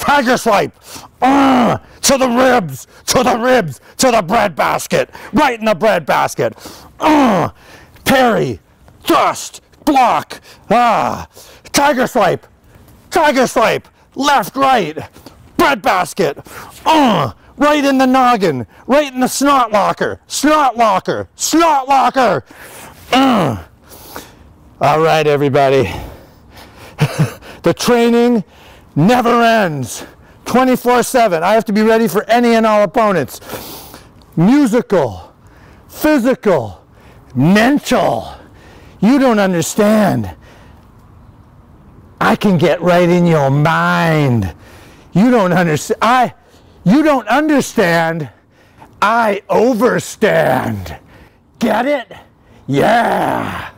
Tiger swipe. To the ribs, to the ribs, to the bread basket. Right in the bread basket. Parry, thrust, block. Tiger swipe. Tiger swipe. Left, right. Bread basket. Right in the noggin. Right in the snot locker. Snot locker. Snot locker. All right, everybody. The training never ends. 24/7. I have to be ready for any and all opponents. Musical, physical, mental. You don't understand. I can get right in your mind. You don't understand. You don't understand. I overstand. Get it? Yeah.